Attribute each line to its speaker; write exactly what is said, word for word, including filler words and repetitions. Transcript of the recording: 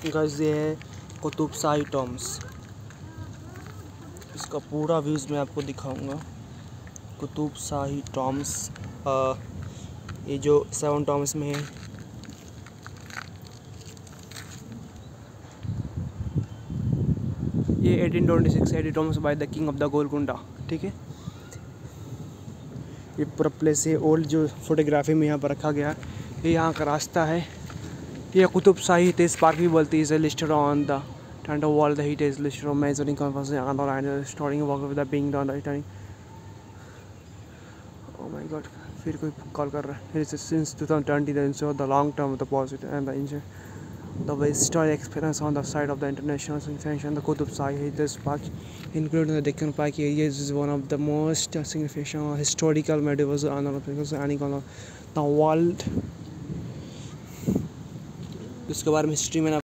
Speaker 1: Guys ये है कुतुब शाही Tom's. इसका पूरा व्यूज़ मैं आपको दिखाऊंगा। कुतुब शाही टॉम्स, ये जो सेवन टॉम्स में है। ये eighteen twenty six eighty tombs by the king of the Golconda. ठीक है, ये पूरा प्लेस है। ओल्ड जो फोटोग्राफी में यहाँ पर रखा गया, ये यहाँ का रास्ता है। ये कुतुब शाही तेज पार्क भी बोलती है। Listed on the tent of world heritage list of measuring conference and starting work with the being done returning. Oh my god, फिर कोई कॉल कर रहा है। Since twenty twenty the insure the long term the positive and the insure the historic experience on the side of the international significance. The Qutub Shahi Heritage Park, including the Deccan Pike area, is one of the most significant historical medieval because any kind of the world. इसके बारे में history में